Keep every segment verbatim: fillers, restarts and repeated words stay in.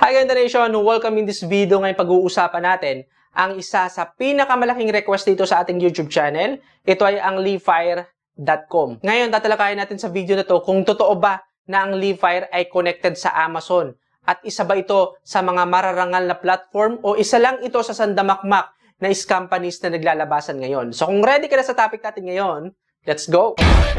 Hi Ganda Nation! Welcome in this video. Ngayon pag-uusapan natin ang isa sa pinakamalaking request dito sa ating YouTube channel. Ito ay ang Livefyre dot com. Ngayon tatalakayin natin sa video na to kung totoo ba na ang Livefyre ay connected sa Amazon. At isa ba ito sa mga mararangal na platform o isa lang ito sa sandamakmak na is companies na naglalabasan ngayon. So kung ready ka na sa topic natin ngayon, let's go!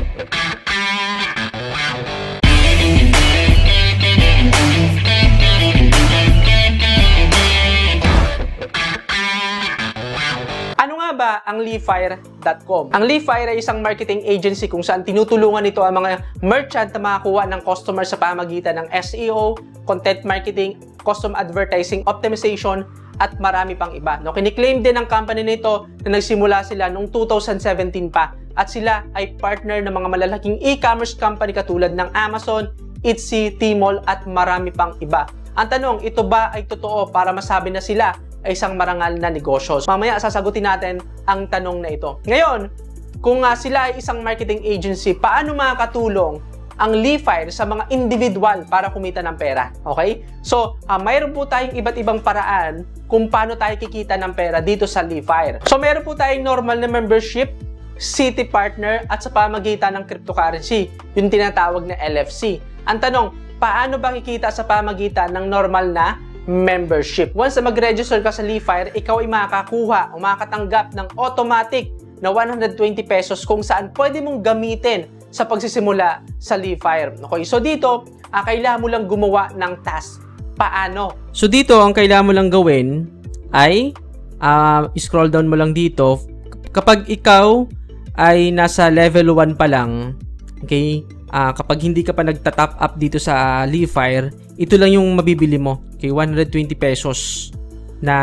Ano nga ba ang Livefyre dot com? Ang Livefyre ay isang marketing agency kung saan tinutulungan nito ang mga merchant na makakuha ng customer sa pamagitan ng S E O, content marketing, custom advertising, optimization, at marami pang iba. No, kiniklaim din ng company nito na nagsimula sila noong two thousand seventeen pa at sila ay partner ng mga malalaking e-commerce company katulad ng Amazon, Etsy, Tmall at marami pang iba. Ang tanong, ito ba ay totoo para masabi na sila ay isang marangal na negosyo? Mamaya sasagutin natin ang tanong na ito. Ngayon, kung uh, sila ay isang marketing agency, paano makakatulong ang Livefyre sa mga individual para kumita ng pera? Okay? So, uh, mayroon po tayong iba't ibang paraan kung paano tayo kikita ng pera dito sa Livefyre. So, meron po tayong normal na membership, city partner, at sa pamagitan ng cryptocurrency, yung tinatawag na L F C. Ang tanong, paano ba kikita sa pamagitan ng normal na membership? Once na mag-register ka sa Livefyre, ikaw ay makakakuha o makakatanggap ng automatic na one hundred twenty pesos kung saan pwede mong gamitin sa pagsisimula sa Livefyre. Okay, so dito, ah, kailangan mo lang gumawa ng task. Paano? So dito, ang kailangan mo lang gawin ay uh, scroll down mo lang dito. Kapag ikaw ay nasa level one pa lang, okay, uh, kapag hindi ka pa nagta-top up dito sa Livefyre, ito lang yung mabibili mo. Okay, one hundred twenty pesos na,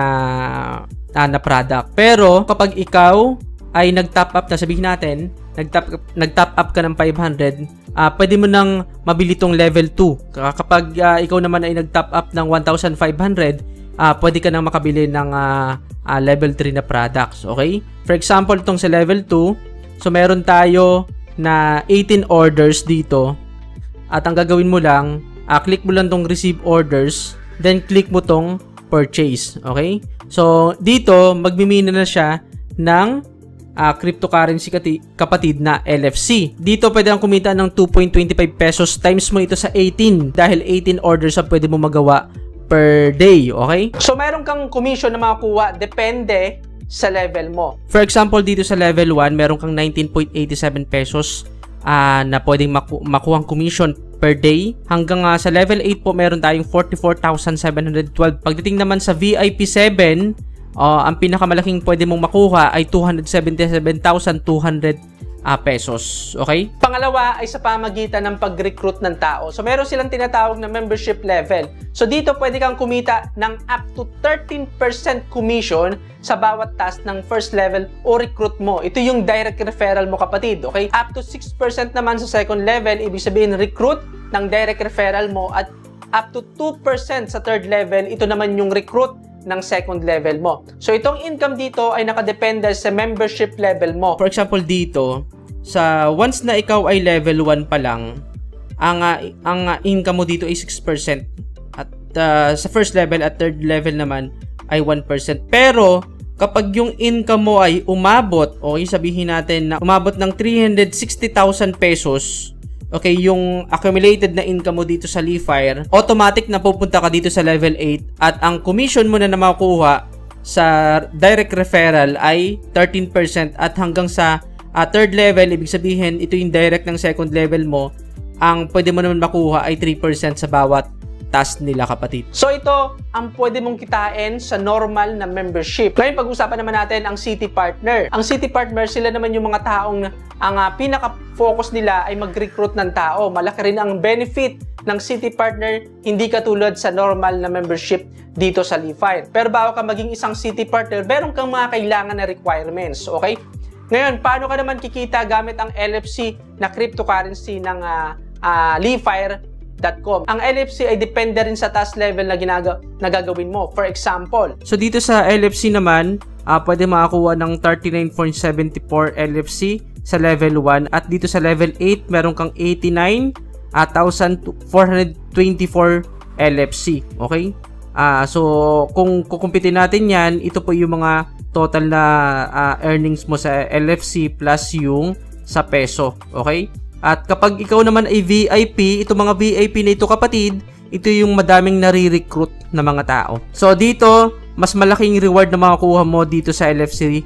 uh, na product. Pero kapag ikaw ay nag-top up na, sabihin natin, nag-top, nag-top up ka ng five hundred, uh, pwede mo nang mabili tong level two. Kapag uh, ikaw naman ay nag-top up ng one thousand five hundred, uh, pwede ka nang makabili ng uh, uh, level three na products. Okay? For example, itong sa level two, so meron tayo na eighteen orders dito. At ang gagawin mo lang, uh, click mo lang tong receive orders, then click mo tong purchase. Okay? So, dito, magmimina na siya ng Uh, cryptocurrency kapatid na L F C. Dito pwede kang kumita ng two point two five pesos times mo ito sa eighteen dahil eighteen orders ang pwede mo magawa per day. Okay? So meron kang commission na makakuha depende sa level mo. For example, dito sa level one, meron kang nineteen point eight seven pesos uh, na pwedeng maku makuhang commission per day. Hanggang uh, sa level eight po, meron tayong forty-four thousand seven hundred twelve. Pagdating naman sa V I P seven, Uh, ang pinakamalaking pwede mong makuha ay two hundred seventy-seven thousand two hundred uh, pesos. Okay? Pangalawa ay sa pamagitan ng pag-recruit ng tao. So, meron silang tinatawag na membership level. So, dito pwede kang kumita ng up to thirteen percent commission sa bawat task ng first level o recruit mo. Ito yung direct referral mo, kapatid. Okay? Up to six percent naman sa second level, ibig sabihin recruit ng direct referral mo, at up to two percent sa third level, ito naman yung recruit ng second level mo. So, itong income dito ay nakadepende sa membership level mo. For example, dito, sa once na ikaw ay level one pa lang, ang, uh, ang uh, income mo dito ay six percent. At uh, sa first level at third level naman ay one percent. Pero, kapag yung income mo ay umabot, o okay, sabihin natin na umabot ng three hundred sixty thousand pesos, okay, yung accumulated na income mo dito sa Livefyre, automatic na pupunta ka dito sa level eight at ang commission mo na na makukuha sa direct referral ay thirteen percent at hanggang sa uh, third level, ibig sabihin ito yung direct ng second level mo, ang pwede mo naman makuha ay three percent sa bawat task nila, kapatid. So ito ang pwede mong kitain sa normal na membership. Ngayon pag-usapan naman natin ang city partner. Ang city partner, sila naman yung mga taong ang uh, pinaka-focus nila ay mag-recruit ng tao. Malaki rin ang benefit ng city partner, hindi katulad sa normal na membership dito sa Livefyre. Pero bago ka maging isang city partner, meron kang mga kailangan na requirements. Okay? Ngayon, paano ka naman kikita gamit ang L F C na cryptocurrency ng uh, uh, Livefyre dot com? Ang L F C ay depende rin sa task level na, ginaga na gagawin mo. For example, so dito sa L F C naman, uh, pwede makakuha ng thirty-nine point seven four L F C sa level one, at dito sa level eight, meron kang eighty-nine thousand four hundred twenty-four L F C. Okay? Uh, so, kung kukumpitin natin yan, ito po yung mga total na uh, earnings mo sa L F C plus yung sa peso. Okay? At kapag ikaw naman ay V I P, ito mga V I P na ito kapatid, ito yung madaming nare-recruit na mga tao. So, dito, mas malaking reward na makukuha mo dito sa L F C.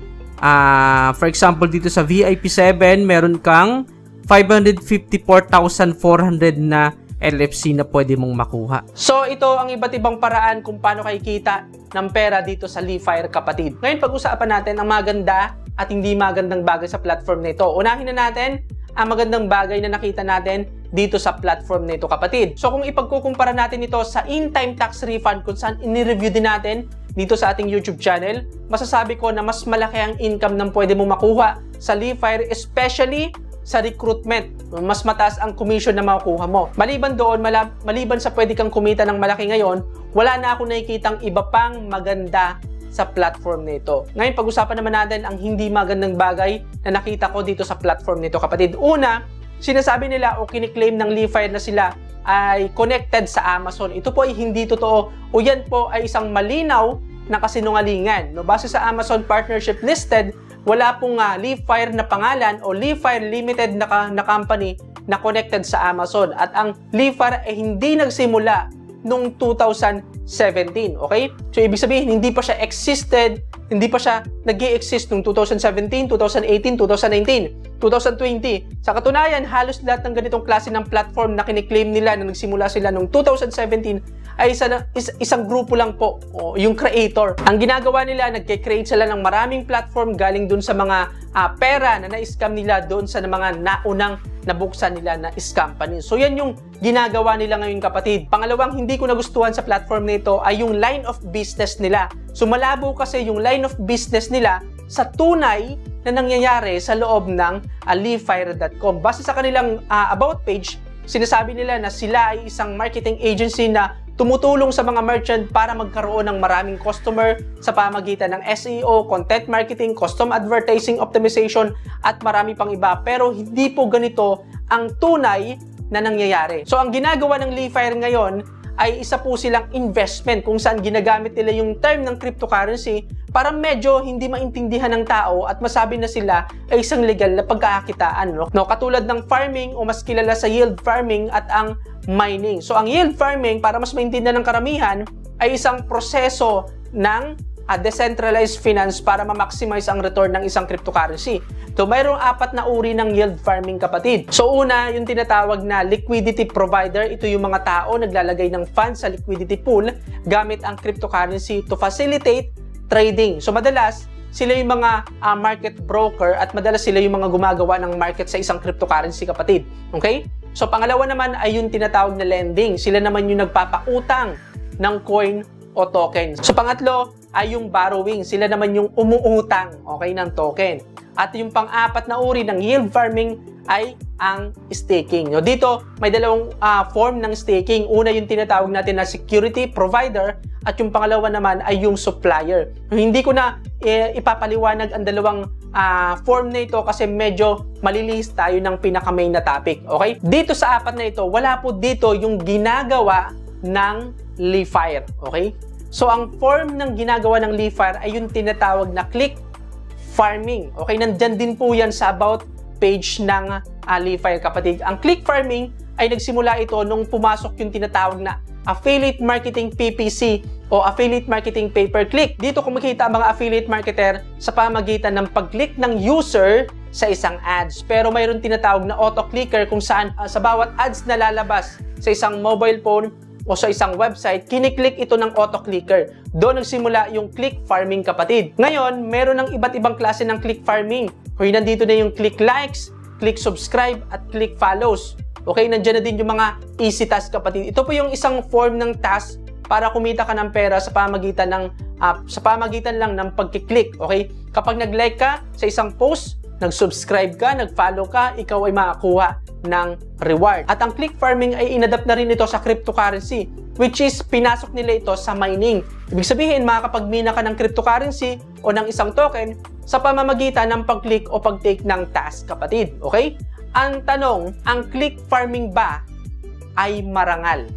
Uh, for example, dito sa V I P seven, meron kang five hundred fifty-four thousand four hundred na L F C na pwede mong makuha. So, ito ang iba't ibang paraan kung paano kikita ng pera dito sa LiveFire kapatid. Ngayon, pag-usapan natin ang maganda at hindi magandang bagay sa platform na ito. Unahin na natin ang magandang bagay na nakita natin dito sa platform na ito kapatid. So, kung ipagkukumpara natin ito sa in-time tax refund kung saan ini-review din natin dito sa ating YouTube channel, masasabi ko na mas malaki ang income ng pwede mong makuha sa LiveFire, especially sa recruitment. Mas mataas ang commission na makukuha mo. Maliban doon, maliban sa pwede kang kumita ng malaki ngayon, wala na ako nakikitang iba pang maganda sa platform nito. Ngayon, pag-usapan naman natin ang hindi magandang bagay na nakita ko dito sa platform nito kapatid. Una, sinasabi nila o kiniklaim ng LiveFire na sila ay connected sa Amazon. Ito po ay hindi totoo o yan po ay isang malinaw na kasinungalingan. No, base sa Amazon Partnership Listed, wala pong uh, LiveFire na pangalan o LiveFire Limited na, na company na connected sa Amazon. At ang LiveFire ay hindi nagsimula noong two thousand seventeen. Okay? So, ibig sabihin, hindi pa siya existed, hindi pa siya nag-i-exist noong two thousand seventeen, two thousand eighteen, two thousand nineteen, two thousand twenty. Sa katunayan, halos lahat ng ganitong klase ng platform na kiniklaim nila na nagsimula sila noong two thousand seventeen ay isa, is, isang grupo lang po, o, yung creator. Ang ginagawa nila, nagke-create sila ng maraming platform galing dun sa mga uh, pera na na-scam nila doon sa mga naunang nabuksan nila na scam company. So yan yung ginagawa nila ngayon kapatid. Pangalawang hindi ko nagustuhan sa platform nito ay yung line of business nila. So malabo kasi yung line of business nila sa tunay na nangyayari sa loob ng uh, LiveFire dot com. Base sa kanilang uh, about page, sinasabi nila na sila ay isang marketing agency na tumutulong sa mga merchant para magkaroon ng maraming customer sa pamagitan ng S E O, content marketing, custom advertising optimization, at marami pang iba. Pero hindi po ganito ang tunay na nangyayari. So, ang ginagawa ng LiveFire ngayon ay isa po silang investment kung saan ginagamit nila yung term ng cryptocurrency para medyo hindi maintindihan ng tao at masabi na sila ay isang legal na pagkakakitaan. No? No, katulad ng farming o mas kilala sa yield farming at ang mining. So, ang yield farming, para mas maintindihan ng karamihan, ay isang proseso ng uh, decentralized finance para ma-maximize ang return ng isang cryptocurrency. So, mayroong apat na uri ng yield farming kapatid. So, una, yung tinatawag na liquidity provider. Ito yung mga tao naglalagay ng funds sa liquidity pool gamit ang cryptocurrency to facilitate trading. So, madalas, sila yung mga uh, market broker at madalas sila yung mga gumagawa ng market sa isang cryptocurrency kapatid. Okay? So, pangalawa naman ay yung tinatawag na lending. Sila naman yung nagpapautang ng coin o token. So, pangatlo ay yung borrowing. Sila naman yung umuutang, okay, ng token. At yung pang-apat na uri ng yield farming ay ang staking. No, dito, may dalawang uh, form ng staking. Una, yung tinatawag natin na security provider at yung pangalawa naman ay yung supplier. Hindi ko na eh, ipapaliwanag ang dalawang uh, form na ito kasi medyo malilihis tayo ng pinaka-main na topic. Okay? Dito sa apat na ito, wala po dito yung ginagawa ng LiveFire. Okay? So, ang form ng ginagawa ng LiveFire ay yung tinatawag na click farming. Okay? Nandyan din po yan sa about page ng uh, LiveFire kapatid. Ang click farming ay nagsimula ito nung pumasok yung tinatawag na affiliate marketing P P C o affiliate marketing pay per click. Dito kumikita ang mga affiliate marketer sa pamagitan ng pag-click ng user sa isang ads. Pero mayroon tinatawag na auto-clicker kung saan uh, sa bawat ads na lalabas sa isang mobile phone o sa isang website, kiniklik ito ng auto-clicker. Doon nagsimula yung click farming kapatid. Ngayon, meron ng iba't ibang klase ng click farming. Kung nandito na yung click likes, click subscribe, at click follows. Okay, nandiyan na din yung mga easy task kapatid. Ito po yung isang form ng task para kumita ka ng pera sa pamagitan ng uh, sa pamagitan lang ng pagki-click. Okay? Kapag nag-like ka sa isang post, nag-subscribe ka, nag-follow ka, ikaw ay makakuha ng reward. At ang click farming ay inadapt na rin ito sa cryptocurrency, which is pinasok nila ito sa mining. Ibig sabihin, makakapag-mina ka ng cryptocurrency o ng isang token sa pamamagitan ng pag-click o pag-take ng task kapatid. Okay? Ang tanong, ang click farming ba ay marangal?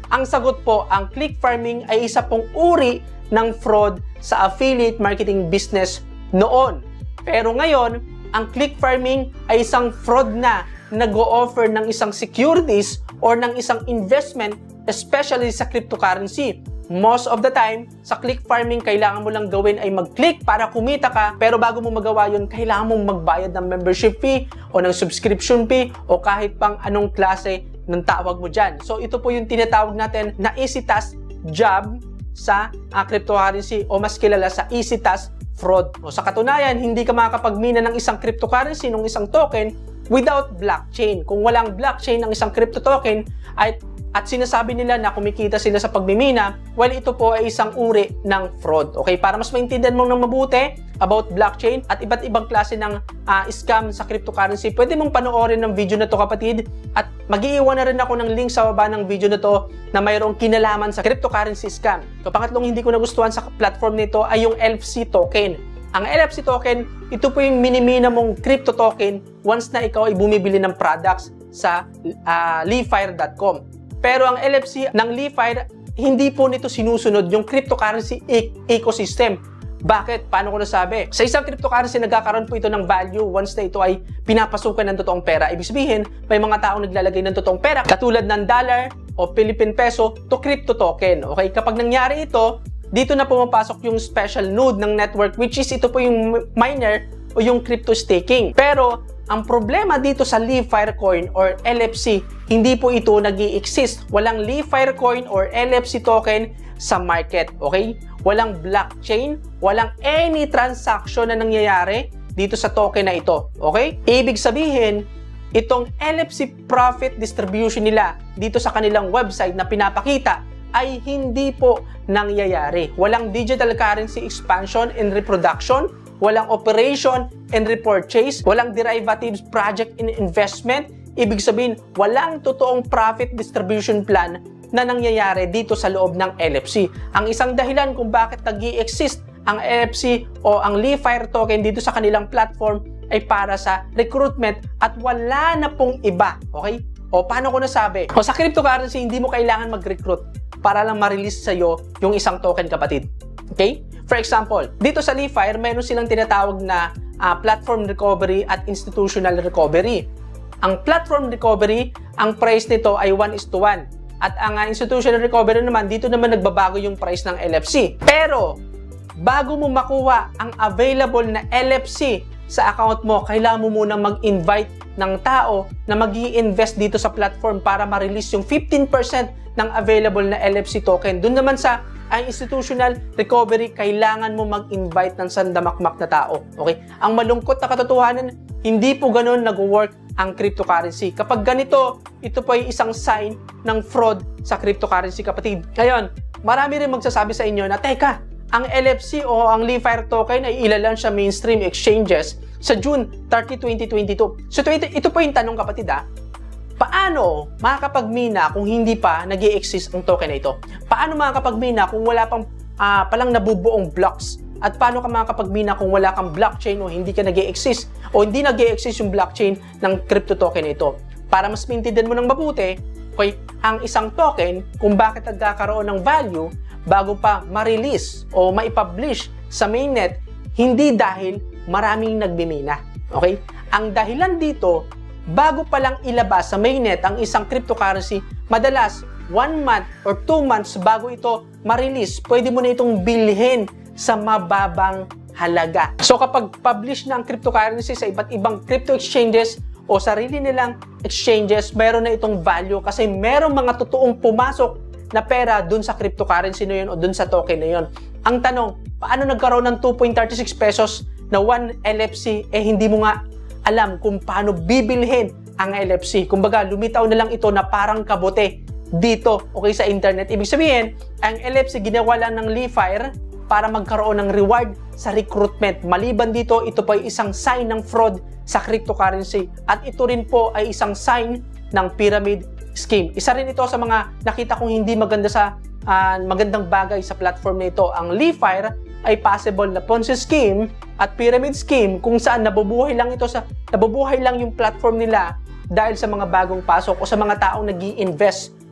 Ang sagot po, ang click farming ay isa pong uri ng fraud sa affiliate marketing business noon. Pero ngayon, ang click farming ay isang fraud na nag-o-offer ng isang securities or ng isang investment, especially sa cryptocurrency. Most of the time, sa click farming, kailangan mo lang gawin ay mag-click para kumita ka, pero bago mo magawa yun, kailangan mong magbayad ng membership fee o ng subscription fee o kahit pang anong klase ng tawag mo dyan. So, ito po yung tinatawag natin na EasyTask job sa uh, cryptocurrency o mas kilala sa EasyTask fraud. O, sa katunayan, hindi ka makakapagmina ng isang cryptocurrency, ng isang token, without blockchain. Kung walang blockchain ng isang crypto token ay at sinasabi nila na kumikita sila sa pagmimina, well, ito po ay isang uri ng fraud. Okay? Para mas maintindihan mo ng mabuti about blockchain at iba't ibang klase ng uh, scam sa cryptocurrency, pwede mong panoorin ng video na to, kapatid. At mag-iiwan na rin ako ng link sa baba ng video na to na mayroong kinalaman sa cryptocurrency scam. So, pangatlong hindi ko nagustuhan sa platform nito ay yung L F C token. Ang L F C token, ito po yung minimina mong crypto token once na ikaw ay bumibili ng products sa uh, Leafire dot com. Pero ang L F C ng Leafire, hindi po nito sinusunod yung cryptocurrency e ecosystem. Bakit? Paano ko nasabi? Sa isang cryptocurrency, nagkakaroon po ito ng value once na ito ay pinapasukan ng totoong pera. Ibig sabihin, may mga taong naglalagay ng totoong pera, katulad ng dollar o Philippine peso to crypto token. Okay? Kapag nangyari ito, dito na pumapasok yung special node ng network, which is ito po yung miner o yung crypto staking. Pero, ang problema dito sa Leafire coin or L F C, hindi po ito nag-i-exist. Walang Leafire coin or L F C token sa market, okay? Walang blockchain, walang any transaction na nangyayari dito sa token na ito, okay? Ibig sabihin, itong L F C profit distribution nila dito sa kanilang website na pinapakita ay hindi po nangyayari. Walang digital currency expansion and reproduction, walang operation and repurchase, walang derivatives project and investment. Ibig sabihin, walang totoong profit distribution plan na nangyayari dito sa loob ng L F C. Ang isang dahilan kung bakit nag-i-exist ang L F C o ang Leafire token dito sa kanilang platform ay para sa recruitment at wala na pong iba. Okay? O paano ko nasabi? O sa cryptocurrency, hindi mo kailangan mag-recruit para lang ma-release sa'yo yung isang token, kapatid. Okay? For example, dito sa Leafire, meron silang tinatawag na uh, platform recovery at institutional recovery. Ang platform recovery, ang price nito ay one is to one. At ang uh, institutional recovery naman, dito naman nagbabago yung price ng L F C. Pero, bago mo makuha ang available na L F C sa account mo, kailangan mo munang mag-invite ng tao na mag-i-invest dito sa platform para ma-release yung fifteen percent ng available na L F C token. Doon naman sa ang institutional recovery, kailangan mo mag-invite ng sandamakmak na tao. Okay? Ang malungkot na katotohanan, hindi po ganun nag-work ang cryptocurrency. Kapag ganito, ito po ay isang sign ng fraud sa cryptocurrency, kapatid. Ngayon, marami rin magsasabi sa inyo na, teka, ang L F C o ang Leafire token ay ilalan sa mainstream exchanges sa June thirtieth, twenty twenty-two. So ito, ito po yung tanong, kapatid, ha? Paano makakapagmina kung hindi pa nag-i-exist ang token na ito? Paano makakapagmina kung wala pang uh, palang nabubuong blocks? At paano ka makakapagmina kung wala kang blockchain o hindi ka nag-i-exist o hindi nag-i-exist yung blockchain ng crypto token na ito? Para mas maintindihan mo ng mabuti, okay, ang isang token kung bakit nagkakaroon ng value bago pa ma-release o ma-publish sa mainnet, hindi dahil maraming nagmimina. Okay? Ang dahilan dito, bago pa lang ilabas sa mainnet ang isang cryptocurrency, madalas one month or two months bago ito ma-release, pwede mo na itong bilhin sa mababang halaga. So kapag publish na ang cryptocurrency sa iba't ibang crypto exchanges o sarili nilang exchanges, meron na itong value kasi merong mga totoong pumasok na pera dun sa cryptocurrency na yun o dun sa token na yun. Ang tanong, paano nagkaroon ng two point three six pesos na one L F C eh hindi mo nga alam kung paano bibilhin ang L F C. Kumbaga, lumitaw na lang ito na parang kabote dito, okay, sa internet. Ibig sabihin, ang L F C ginawa lang ng Leafire para magkaroon ng reward sa recruitment. Maliban dito, ito po ay isang sign ng fraud sa cryptocurrency. At ito rin po ay isang sign ng pyramid scheme. Isa rin ito sa mga nakita kong hindi maganda sa uh, magandang bagay sa platform na ito. Ang Leafire ay possible na Ponzi scheme at pyramid scheme kung saan nabubuhay lang ito sa nabubuhay lang yung platform nila dahil sa mga bagong pasok o sa mga taong nag-i-invest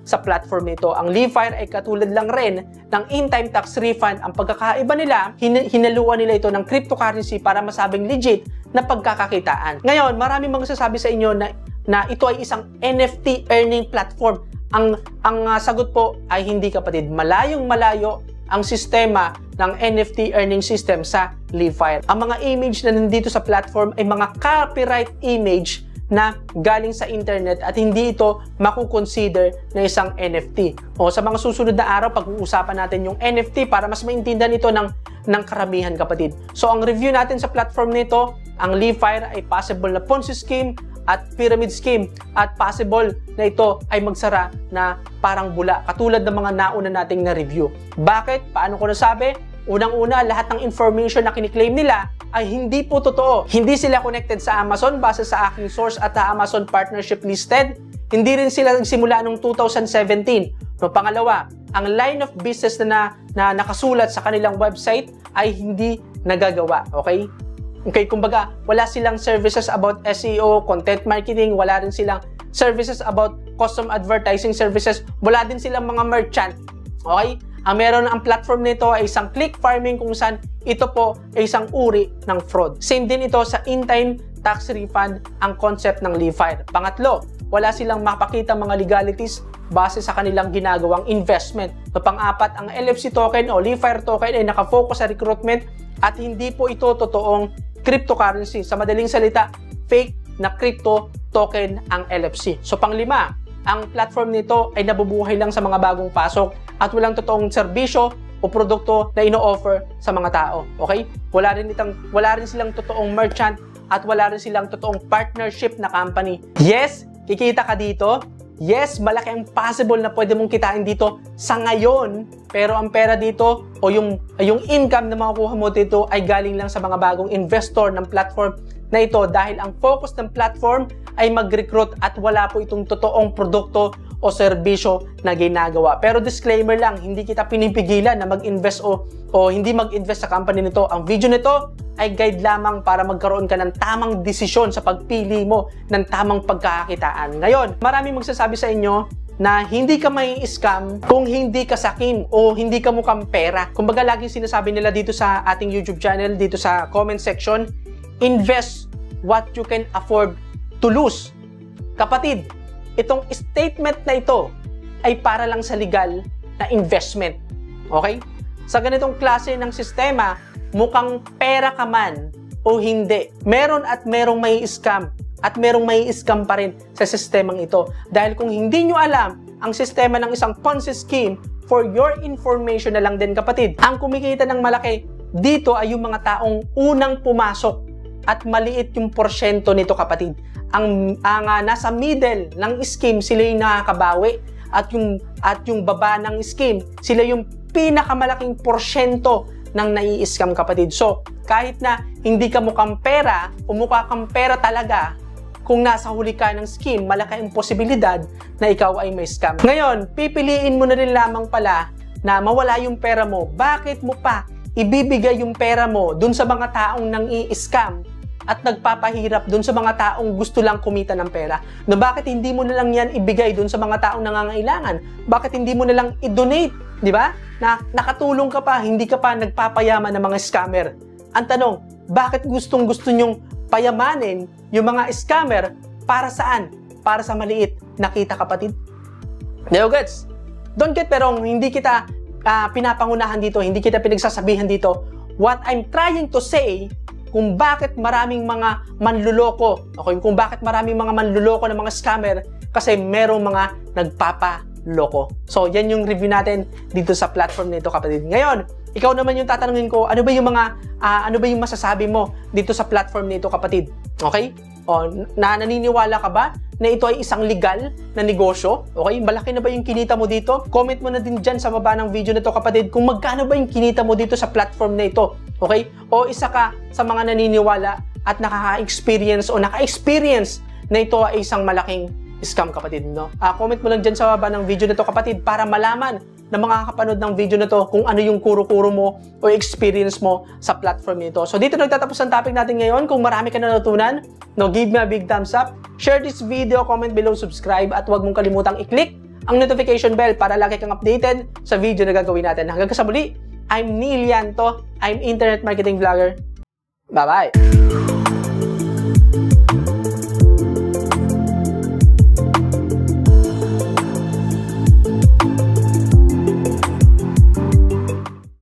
sa platform nito. Ang LiveFire ay katulad lang rin ng in-time tax refund. Ang pagkakaiba nila, hin hinaluan nila ito ng cryptocurrency para masabing legit na pagkakakitaan. Ngayon, maraming magsasabi sa inyo na, na ito ay isang N F T earning platform. Ang, ang uh, sagot po ay hindi, kapatid. Malayong malayo ang sistema ng N F T earning system sa LiveFire. Ang mga image na nandito sa platform ay mga copyright image na galing sa internet at hindi ito makukonsider na isang N F T. O sa mga susunod na araw, pag-uusapan natin yung N F T para mas maintindihan ito ng, ng karamihan, kapatid. So ang review natin sa platform nito, ang LiveFire ay possible na Ponzi scheme at pyramid scheme at possible na ito ay magsara na parang bula katulad ng mga nauna nating na-review. Bakit? Paano ko nasabi? Unang-una, lahat ng information na kiniklaim nila ay hindi po totoo. Hindi sila connected sa Amazon base sa aking source at Amazon partnership listed. Hindi rin sila nagsimula noong two thousand seventeen. No, pangalawa, ang line of business na, na, na nakasulat sa kanilang website ay hindi nagagawa. Okay? Okay, kumbaga, wala silang services about S E O, content marketing, wala rin silang services about custom advertising services, wala din silang mga merchant. Okay? Ang meron ang platform nito ay isang click farming kung saan ito po ay isang uri ng fraud. Same din ito sa in-time tax refund ang concept ng LiveFire. Pangatlo, wala silang mapakita mga legalities base sa kanilang ginagawang investment. So, pang-apat, ang L F C token o LiveFire token ay nakafocus sa recruitment at hindi po ito totoong cryptocurrency. Sa madaling salita, fake na crypto token ang L F C. So, panglima, ang platform nito ay nabubuhay lang sa mga bagong pasok at walang totoong serbisyo o produkto na ino-offer sa mga tao. Okay? Wala rin itang, wala rin silang totoong merchant at wala rin silang totoong partnership na company. Yes, kikita ka dito. Yes, malaki ang possible na pwede mong kitain dito sa ngayon, pero ang pera dito o yung, yung income na makukuha mo dito ay galing lang sa mga bagong investor ng platform na ito dahil ang focus ng platform ay mag-recruit at wala po itong totoong produkto o serbisyo na ginagawa. Pero disclaimer lang, hindi kita pinipigilan na mag-invest o, o hindi mag-invest sa company nito. Ang video nito ay guide lamang para magkaroon ka ng tamang desisyon sa pagpili mo ng tamang pagkakakitaan. Ngayon, maraming magsasabi sa inyo na hindi ka may scam kung hindi ka sakim o hindi ka mukhang pera. Kumbaga, laging sinasabi nila dito sa ating YouTube channel, dito sa comment section, invest what you can afford to lose. Kapatid, itong statement na ito ay para lang sa legal na investment. Okay? Sa ganitong klase ng sistema, mukhang pera ka man o hindi, meron at merong may scam at merong may scam pa rin sa sistemang ito. Dahil kung hindi nyo alam ang sistema ng isang Ponzi scheme, for your information na lang din, kapatid, ang kumikita ng malaki dito ay yung mga taong unang pumasok at maliit yung porsyento nito, kapatid. Ang, ang uh, nasa middle ng scheme, sila yung nakakabawi at yung, at yung baba ng scheme, sila yung pinakamalaking porsyento ng nai-scam, kapatid. So, kahit na hindi ka mukhang pera o mukha kang pera talaga, kung nasa huli ka ng scheme, malaki ang posibilidad na ikaw ay may scam. Ngayon, pipiliin mo na rin lamang pala na mawala yung pera mo. Bakit mo pa ibibigay yung pera mo dun sa mga taong nang i-scam at nagpapahirap dun sa mga taong gusto lang kumita ng pera? No, bakit hindi mo na lang yan ibigay dun sa mga taong nangangailangan? Bakit hindi mo na lang i-donate? Di ba? Na nakatulong ka pa, hindi ka pa nagpapayaman ng mga scammer. Ang tanong, bakit gustong gusto nyong payamanin yung mga scammer? Para saan? Para sa maliit na kita, kapatid. Now, guys, don't get me wrong, hindi kita uh, pinapangunahan dito, hindi kita pinagsasabihan dito. What I'm trying to say, kung bakit maraming mga manluloko, okay, kung bakit maraming mga manluloko ng mga scammer, kasi merong mga nagpapaloko. So, yan yung review natin dito sa platform nito, kapatid. Ngayon, ikaw naman yung tatanungin ko, ano ba yung mga, uh, ano ba yung masasabi mo dito sa platform nito, kapatid? Okay? O, na naniniwala ka ba na ito ay isang legal na negosyo? Okay? Malaki na ba yung kinita mo dito? Comment mo na din dyan sa baba ng video na to, kapatid, kung magkano ba yung kinita mo dito sa platform na ito. Okay? O isa ka sa mga naniniwala at nakaka-experience o naka-experience na ito ay isang malaking scam, kapatid, no? Uh, comment mo lang dyan sa baba ng video na to, kapatid, para malaman na mga kapanood ng video na to kung ano yung kuro-kuro mo o experience mo sa platform nito. So dito nagtatapos ang topic natin ngayon. Kung marami ka na natutunan, no, give me a big thumbs up, share this video, comment below, subscribe, at huwag mong kalimutang i-click ang notification bell para lagi kang updated sa video na gagawin natin. Hanggang sa muli, I'm Neil Yanto. I'm Internet Marketing Vlogger. Bye-bye!